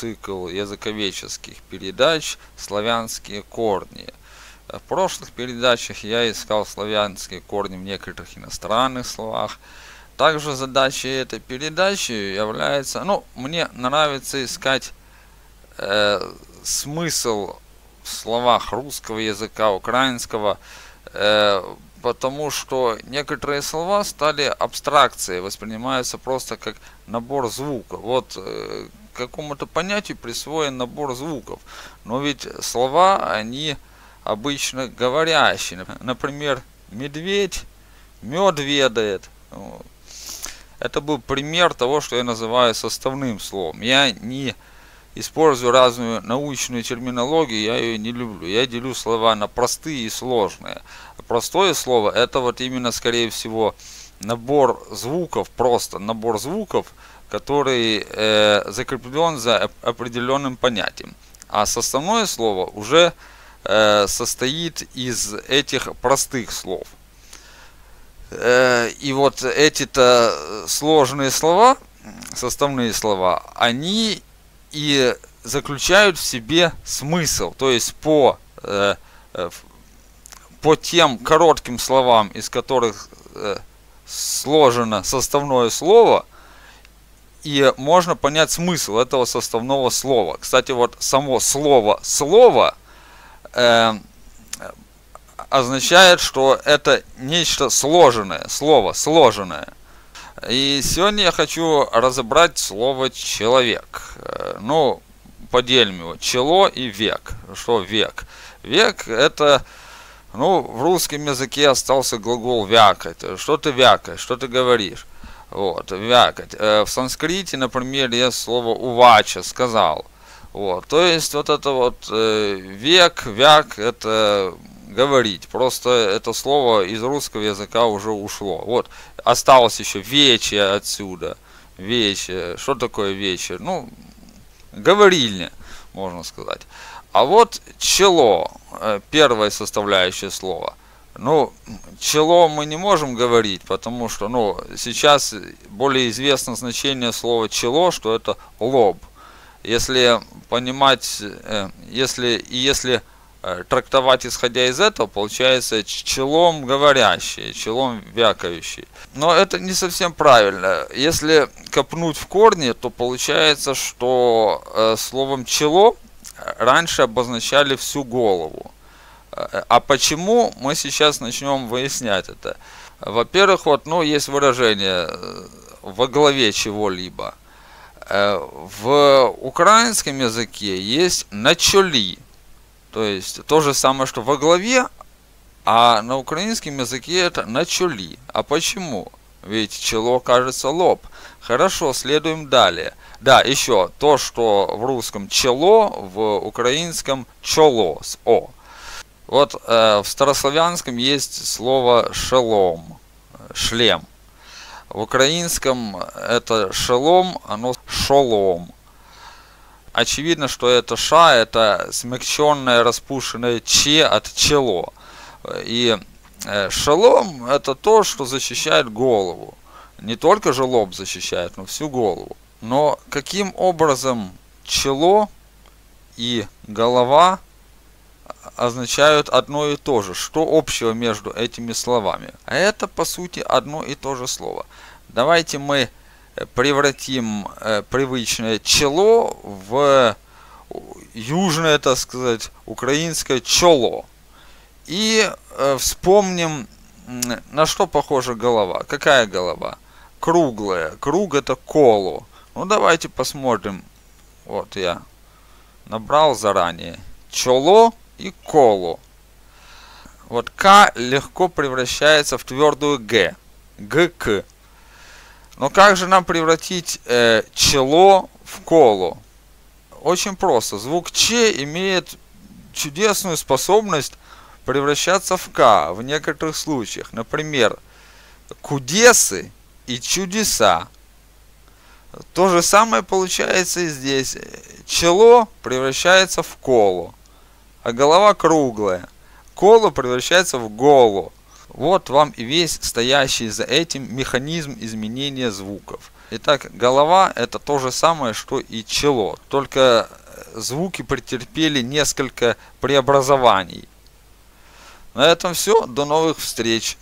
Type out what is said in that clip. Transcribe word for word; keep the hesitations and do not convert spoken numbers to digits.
цикл языковедческих передач «Славянские корни». В прошлых передачах я искал славянские корни в некоторых иностранных словах. Также задачей этой передачи является, ну, мне нравится искать э, смысл в словах русского языка, украинского, э, потому что некоторые слова стали абстракцией, воспринимаются просто как набор звуков. Вот э, к какому-то понятию присвоен набор звуков, но ведь слова, они обычно говорящие. Например, медведь мед ведает. Это был пример того, что я называю составным словом. Я не использую разную научную терминологию, я ее не люблю. Я делю слова на простые и сложные. Простое слово — это вот именно, скорее всего, набор звуков, просто набор звуков, который э, закреплен за определенным понятием. А составное слово уже э, состоит из этих простых слов. Э, и вот эти-то сложные слова, составные слова, они и заключают в себе смысл. То есть по, э, по тем коротким словам, из которых э, сложено составное слово, и можно понять смысл этого составного слова. Кстати, вот само слово «слово» э, означает, что это нечто сложенное, слово сложенное. И сегодня я хочу разобрать слово «человек». Ну, поделим его: чело и век. Что век? Век — это, ну, в русском языке остался глагол вякать. Что ты вякаешь, что ты говоришь? Вот, вякать. В санскрите, например, есть слово увача, сказал. Вот, то есть вот это вот э, век, вяк — это говорить. Просто это слово из русского языка уже ушло. Вот, осталось еще вече отсюда. Вече. Что такое вече? Ну, говорильня, можно сказать. А вот чело, первое составляющее слово. Ну, чело мы не можем говорить, потому что, ну, сейчас более известно значение слова чело, что это лоб. Если понимать, если и если трактовать исходя из этого, получается челом говорящий, челом вякающий. Но это не совсем правильно. Если копнуть в корни, то получается, что э, словом чело раньше обозначали всю голову. А почему, мы сейчас начнем выяснять это. Во-первых, вот, ну, есть выражение «во главе чего-либо». В украинском языке есть «на чолі». То есть то же самое, что во главе, а на украинском языке это «на чолі». А почему? Ведь чело, кажется, лоб. Хорошо, следуем далее. Да, еще то, что в русском чело, в украинском чоло с о. Вот э, в старославянском есть слово шелом, шлем. В украинском это шелом, оно шолом. Очевидно, что это ша, это смягченное, распушенное че от чело. И э, шелом — это то, что защищает голову. Не только же лоб защищает, но всю голову. Но каким образом чело и голова означают одно и то же? Что общего между этими словами? А это, по сути, одно и то же слово. Давайте мы превратим э, привычное чело в южное, так сказать, украинское чоло. И э, вспомним, на что похожа голова. Какая голова? Круглая. Круг — это коло. Ну, давайте посмотрим. Вот я набрал заранее. Чоло и коло. Вот К легко превращается в твердую Г. ГК. Но как же нам превратить э, чело в коло? Очень просто. Звук Ч имеет чудесную способность превращаться в К в некоторых случаях. Например, кудесы и чудеса. То же самое получается и здесь. Чело превращается в коло, а голова круглая. Коло превращается в голо. Вот вам и весь стоящий за этим механизм изменения звуков. Итак, голова это то же самое, что и чело, только звуки претерпели несколько преобразований. На этом все, до новых встреч.